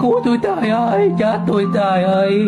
cứu tôi trời ơi, chết tôi trời ơi.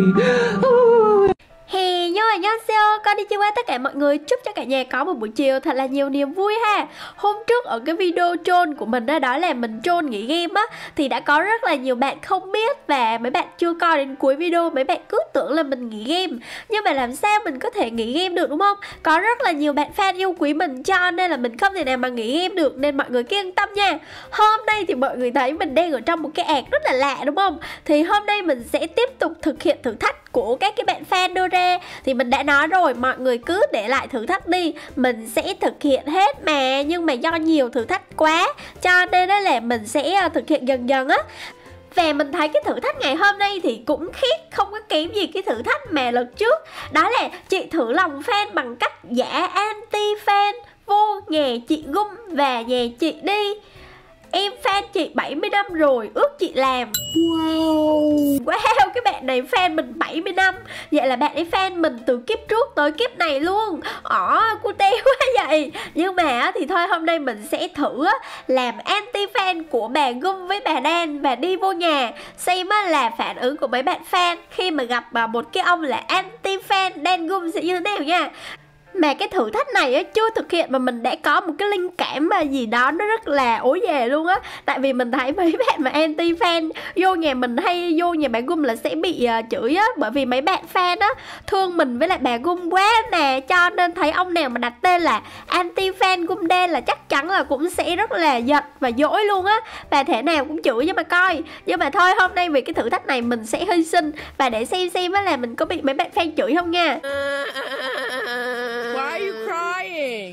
Hè nhô 안녕하세요, con đi chơi qua tất cả mọi người. Chúc cho cả nhà có một buổi chiều thật là nhiều niềm vui ha. Hôm trước ở cái video troll của mình đó là mình troll nghỉ game á, thì đã có rất là nhiều bạn không biết, và mấy bạn chưa coi đến cuối video, mấy bạn cứ tưởng là mình nghỉ game. Nhưng mà làm sao mình có thể nghỉ game được đúng không? Có rất là nhiều bạn fan yêu quý mình, cho nên là mình không thể nào mà nghỉ game được, nên mọi người cứ yên tâm nha. Hôm nay thì mọi người thấy mình đang ở trong một cái ạc rất là lạ đúng không? Thì hôm nay mình sẽ tiếp tục thực hiện thử thách của các cái bạn fan đưa ra. Thì mình đã nói rồi, mọi người cứ để lại thử thách đi, mình sẽ thực hiện hết mà. Nhưng mà do nhiều thử thách quá, cho nên đó là mình sẽ thực hiện dần dần á. Và mình thấy cái thử thách ngày hôm nay thì cũng khác, không có kém gì cái thử thách mà lần trước. Đó là chị thử lòng fan bằng cách giả anti-fan vô nhà chị Gum và nhà chị đi. Em fan chị 70 năm rồi, ước chị làm. Wow, cái bạn này fan mình 70 năm. Vậy là bạn ấy fan mình từ kiếp trước tới kiếp này luôn. Cute quá vậy. Nhưng mà thì thôi, hôm nay mình sẽ thử làm anti-fan của bà Gum với bà Dan và đi vô nhà xem là phản ứng của mấy bạn fan khi mà gặp một cái ông là anti-fan Dan Gum sẽ như thế nào nha. Mà cái thử thách này á, chưa thực hiện mà mình đã có một cái linh cảm mà gì đó nó rất là ối về luôn á. Tại vì mình thấy mấy bạn mà anti fan vô nhà mình hay vô nhà bà Gum là sẽ bị chửi á. Bởi vì mấy bạn fan á thương mình với lại bà Gum quá nè, cho nên thấy ông nào mà đặt tên là anti fan Gum đen là chắc chắn là cũng sẽ rất là giận và dỗi luôn á, và thể nào cũng chửi cho mà coi. Nhưng mà thôi, hôm nay vì cái thử thách này mình sẽ hy sinh và để xem là mình có bị mấy bạn fan chửi không nha. Why are you crying?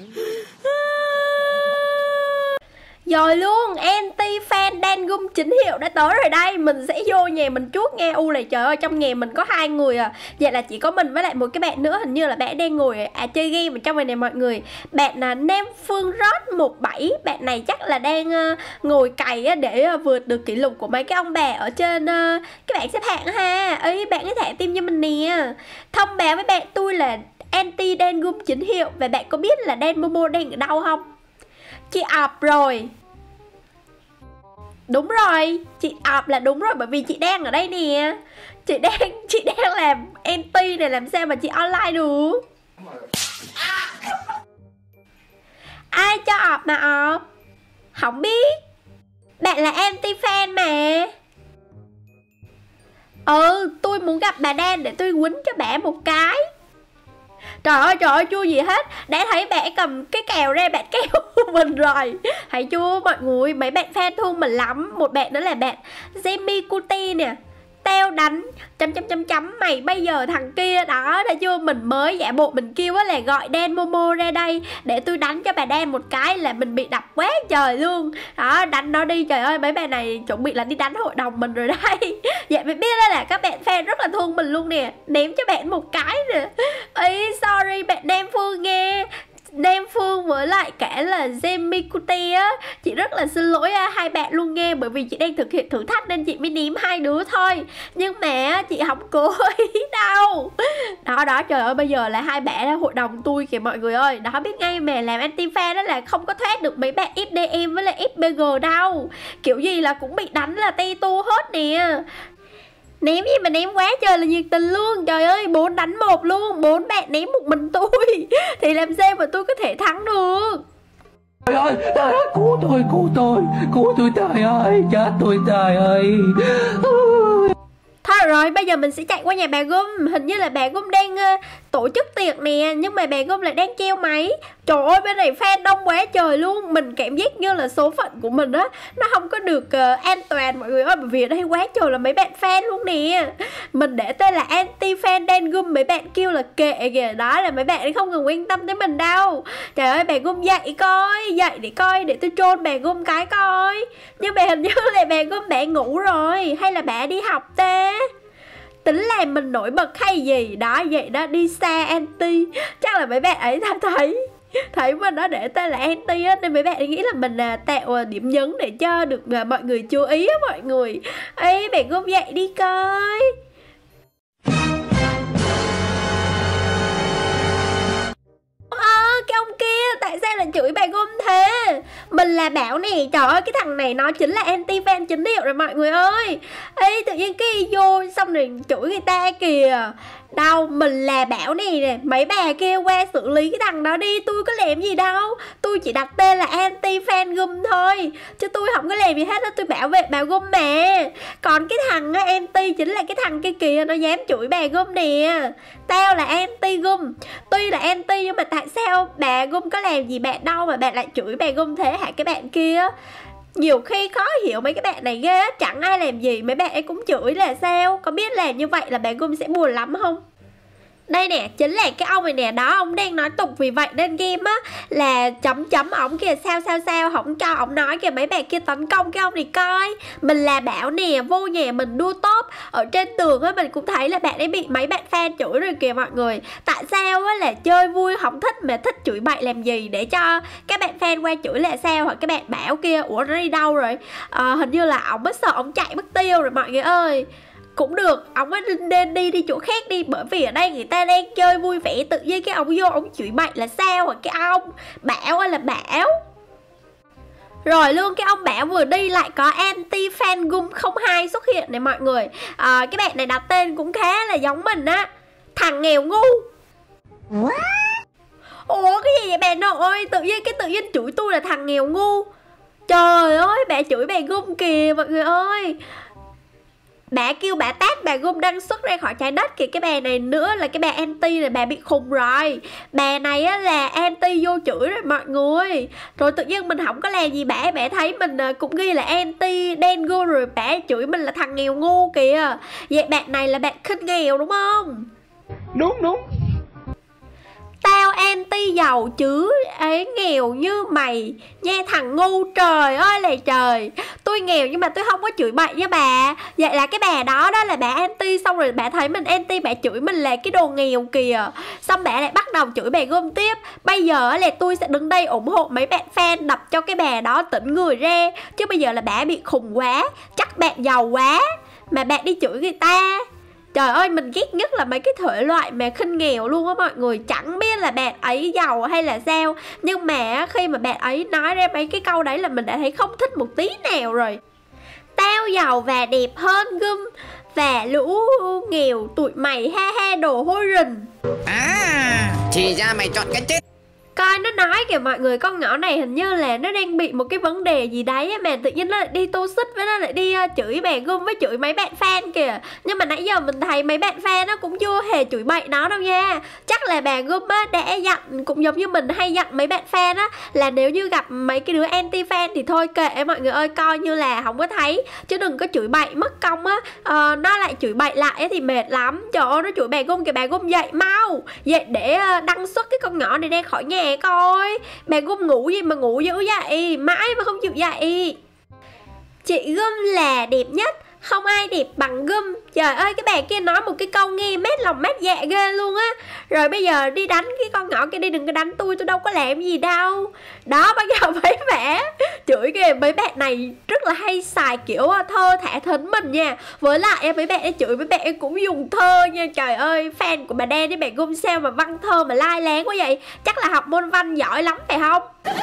Rồi luôn, anti-fan Dan Gum chính hiệu đã tới rồi đây. Mình sẽ vô nhà mình trước nghe. Này trời ơi, trong nhà mình có 2 người à. Vậy là chỉ có mình với lại một cái bạn nữa. Hình như là bạn đang ngồi chơi game ở trong này nè mọi người. Bạn là Nam Phương Rót 17. Bạn này chắc là đang ngồi cày để vượt được kỷ lục của mấy cái ông bà ở trên cái bảng xếp hạng ha. Ấy, bạn ấy thả tim cho mình nè. Thông báo với bạn tôi là anti Dan Gum chính hiệu. Và bạn có biết là Dan Momo đang ở đâu không? Chị ọp rồi. Đúng rồi, chị ọp là đúng rồi, bởi vì chị đang ở đây nè. Chị đang làm anti này, làm sao mà chị online được. Ai cho ọp mà ọp? Không biết. Bạn là anti fan mà. Tôi muốn gặp bà Dan để tôi quýnh cho bà một cái. Trời ơi, chưa gì hết. Đã thấy bạn cầm cái kèo ra, bạn kéo mình rồi. Thấy chưa mọi người, mấy bạn fan thương mình lắm. Một bạn nữa là bạn Jamie Cutie nè. Tao đánh ... mày bây giờ thằng kia đó. Thấy chưa, mình mới giả bộ mình kêu là gọi Dan Momo ra đây để tôi đánh cho bà Dan một cái là mình bị đập quá trời luôn. Đó, đánh nó đi. Trời ơi, mấy bạn này chuẩn bị là đi đánh hội đồng mình rồi đây. Vậy mới biết là các bạn fan rất là thương mình luôn nè. Ném cho bạn một cái nè. Ý, sorry bạn Nam Phương nghe. Nam Phương với lại cả là Jamie Cutie á, chị rất là xin lỗi hai bạn luôn nghe. Bởi vì chị đang thực hiện thử thách nên chị mới ném hai đứa thôi. Nhưng mà chị không cố ý đâu. Đó, trời ơi, bây giờ là hai bạn hội đồng tôi kìa mọi người ơi. Đó, biết ngay mà làm anti-fan đó là không có thoát được mấy bạn FDM với lại FBG đâu. Kiểu gì là cũng bị đánh là te tu hết nè. Ném gì mà ném quá trời là nhiệt tình luôn. Trời ơi, 4 đánh 1 luôn. 4 bạn ném một mình tôi thì làm sao mà tôi có thể thắng được. Trời ơi, cứu tôi trời ơi, chết tôi trời ơi. Thôi rồi, bây giờ mình sẽ chạy qua nhà bà Gum. Hình như là bà Gum đang tổ chức tiệc nè, nhưng mà bà Gum lại đang treo máy. Trời ơi, bên này fan đông quá trời luôn. Mình cảm giác như là số phận của mình á, nó không có được an toàn mọi người ơi. Bởi vì ở đây quá trời là mấy bạn fan luôn nè. Mình để tên là anti-fan Dan Gum, mấy bạn kêu là kệ kìa. Đó là mấy bạn không cần quan tâm tới mình đâu. Trời ơi, bà Gum dậy để coi, để tôi troll bà Gum cái coi. Nhưng mà hình như là bà Gum bà ngủ rồi, hay là bà đi học ta? Tính làm mình nổi bật hay gì. Đó, vậy đó, đi xa anti. Chắc là mấy bạn ấy thấy mình nó để tên là anti á, nên mấy bạn ấy nghĩ là mình tạo điểm nhấn để cho được mọi người chú ý á mọi người. Ê, bạn Gum dậy đi coi. Cái ông kia tại sao lại chửi bà Gum thế? Mình là bảo nè, trời ơi cái thằng này nó chính là anti fan chính hiệu rồi mọi người ơi. Ê tự nhiên cái vô xong rồi chửi người ta kìa. Đâu, mình là bảo nè, mấy bà kia qua xử lý cái thằng đó đi, tôi có làm gì đâu. Tôi chỉ đặt tên là anti fan Gum thôi, chứ tôi không có làm gì hết đó, tôi bảo vệ bà Gum mà. Còn cái thằng anti chính là cái thằng kia kìa, nó dám chửi bà Gum nè. Tao là anti Gum. Tuy là anti nhưng mà tại sao bà Gum có làm gì bạn đâu mà bạn lại chửi bà Gum thế hả cái bạn kia? Nhiều khi khó hiểu mấy cái bạn này ghê, chẳng ai làm gì mấy bạn ấy cũng chửi là sao? Có biết làm như vậy là bà Gum sẽ buồn lắm không? Đây nè, chính là cái ông này nè, đó, ông đang nói tục vì vậy nên game á là chấm chấm ổng kìa, sao không cho ổng nói kìa, mấy bạn kia tấn công cái ông này coi. Mình là bảo nè, vô nhà mình đua top ở trên tường á, mình cũng thấy là bạn ấy bị mấy bạn fan chửi rồi kìa mọi người. Tại sao á là chơi vui không thích mà thích chửi bậy làm gì để cho các bạn fan qua chửi là sao? Hoặc các bạn bảo kia, ủa nó đi đâu rồi? Hình như là ổng mất sợ ổng chạy mất tiêu rồi mọi người ơi. Cũng được, ông ấy nên đi chỗ khác đi. Bởi vì ở đây người ta đang chơi vui vẻ, tự nhiên cái ông vô ông chửi bậy là sao hả cái ông? Bảo ơi là bảo. Rồi luôn cái ông Bảo vừa đi lại có anti fan Gum 02 xuất hiện này mọi người. Cái bạn này đặt tên cũng khá là giống mình á, thằng nghèo ngu. Ủa cái gì vậy bà nội? Tự nhiên chửi tôi là thằng nghèo ngu. Trời ơi bà chửi bà Gum kìa mọi người ơi. Bà kêu bà tát bà Gum đang xuất ra khỏi trái đất kìa. Cái bà này nữa là cái bà anti này, bà bị khùng rồi. Bà này á là anti vô chửi rồi mọi người. Rồi tự nhiên mình không có làm gì bà thấy mình cũng ghi là anti đen go rồi bà chửi mình là thằng nghèo ngu kìa. Vậy bạn này là bạn khinh nghèo đúng không? Đúng. Tao anti giàu chứ ấy nghèo như mày nha thằng ngu. Trời ơi là trời, tôi nghèo nhưng mà tôi không có chửi bậy nha bà. Vậy là cái bà đó là bà anti, xong rồi bà thấy mình anti, bà chửi mình là cái đồ nghèo kìa. Xong bà lại bắt đầu chửi bà Gum tiếp. Bây giờ là tôi sẽ đứng đây ủng hộ mấy bạn fan, đập cho cái bà đó tỉnh người ra. Chứ bây giờ là bà bị khùng quá, chắc bạn giàu quá mà bạn đi chửi người ta. Trời ơi mình ghét nhất là mấy cái thể loại mà khinh nghèo luôn á mọi người. Chẳng biết là bạn ấy giàu hay là sao, nhưng mà khi mà bạn ấy nói ra mấy cái câu đấy là mình đã thấy không thích một tí nào rồi. Tao giàu và đẹp hơn Gum và lũ nghèo tụi mày ha ha đồ hôi rình. Thì ra mày chọn cái chết. Coi nó nói kìa mọi người, con nhỏ này hình như là nó đang bị một cái vấn đề gì đấy mà tự nhiên nó lại đi tô xích với nó lại đi chửi bà Gum với chửi mấy bạn fan kìa. Nhưng mà nãy giờ mình thấy mấy bạn fan nó cũng chưa hề chửi bậy nó đâu nha. Chắc là bà Gum á đã dặn, cũng giống như mình hay dặn mấy bạn fan á, là nếu như gặp mấy cái đứa anti fan thì thôi kệ mọi người ơi, coi như là không có thấy, chứ đừng có chửi bậy mất công á. Nó lại chửi bậy lại thì mệt lắm. Trời ơi nó chửi bà Gum kìa, bà Gum dậy mau, dậy để đăng xuất cái con nhỏ này ra khỏi nhà coi. Bà Gum ngủ gì mà ngủ dữ vậy, mãi mà không chịu dậy. Chị Gum là đẹp nhất, không ai đẹp bằng Gum. Trời ơi cái bà kia nói một cái câu nghe mát lòng mát dạ ghê luôn á. Rồi bây giờ đi đánh cái con nhỏ kia đi, đừng có đánh tôi đâu có làm gì đâu. Đó bắt đầu mấy mẹ chửi kìa. Mấy bạn này rất là hay xài kiểu thơ thả thính mình nha. Với lại mấy bạn ấy chửi, mấy bạn ấy cũng dùng thơ nha. Trời ơi fan của bà Đen với bà Gum sao mà văn thơ mà lai láng quá vậy. Chắc là học môn văn giỏi lắm phải không?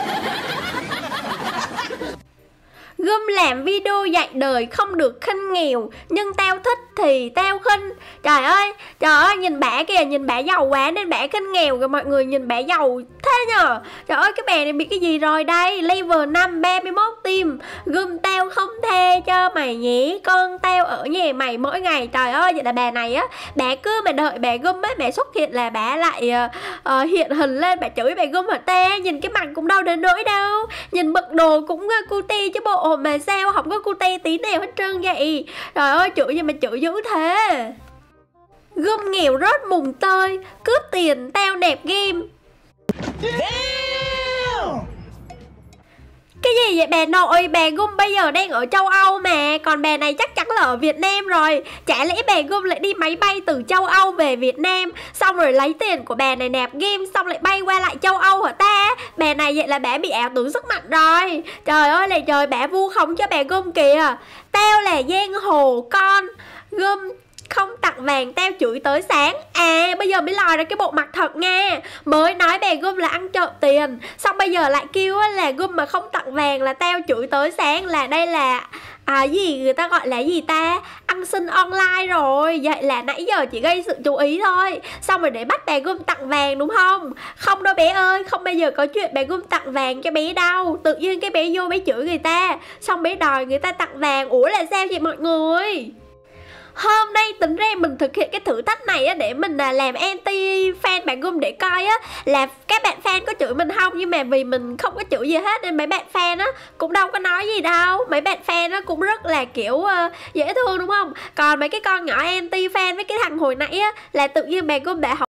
Gum làm video dạy đời không được khinh nghèo, nhưng tao thích thì tao khinh. Trời ơi nhìn bả kìa, nhìn bả giàu quá nên bả khinh nghèo kìa mọi người. Nhìn bả giàu thế nhờ. Trời ơi cái bè này bị cái gì rồi đây. Level 5 31 team. Gum tao không thê cho mày nhé, con tao ở nhà mày mỗi ngày. Trời ơi vậy là bà này á, bà cứ mà đợi bà Gum á, bà xuất hiện là bà lại hiện hình lên, bà chửi bà Gum hả ta. Nhìn cái mặt cũng đâu đến nỗi đâu, nhìn bực đồ cũng cute chứ bộ, mà sao không có cute tí nào hết trơn vậy. Trời ơi chửi gì mà chửi dữ thế. Gum nghèo rớt mùng tơi, cướp tiền tao nạp game. Cái gì vậy bà nội? Bà Gum bây giờ đang ở châu Âu mà, còn bà này chắc chắn là ở Việt Nam rồi. Chả lẽ bà Gum lại đi máy bay từ châu Âu về Việt Nam, xong rồi lấy tiền của bà này nạp game, xong lại bay qua lại châu Âu hả ta? Bà này vậy là bà bị ảo tưởng sức mạnh rồi. Trời ơi là trời, bà vu khống cho bà Gum kìa. Tao là giang hồ con Gum không tặng tặng vàng tao chửi tới sáng. À bây giờ mới lòi ra cái bộ mặt thật nha. Mới nói bè Gum là ăn trộm tiền, xong bây giờ lại kêu là Gum mà không tặng vàng là tao chửi tới sáng. Là đây là gì người ta gọi là gì ta, ăn xin online rồi. Vậy là nãy giờ chỉ gây sự chú ý thôi, xong rồi để bắt bé Gum tặng vàng đúng không? Không đâu bé ơi, không bao giờ có chuyện bé Gum tặng vàng cho bé đâu. Tự nhiên cái bé vô bé chửi người ta, xong bé đòi người ta tặng vàng. Ủa là sao vậy mọi người? Hôm nay tính ra mình thực hiện cái thử thách này á, để mình làm anti fan bạn Gum để coi á là các bạn fan có chửi mình không. Nhưng mà vì mình không có chửi gì hết nên mấy bạn fan á cũng đâu có nói gì đâu. Mấy bạn fan á cũng rất là kiểu dễ thương đúng không? Còn mấy cái con nhỏ anti fan với cái thằng hồi nãy á là tự nhiên bạn Gum đã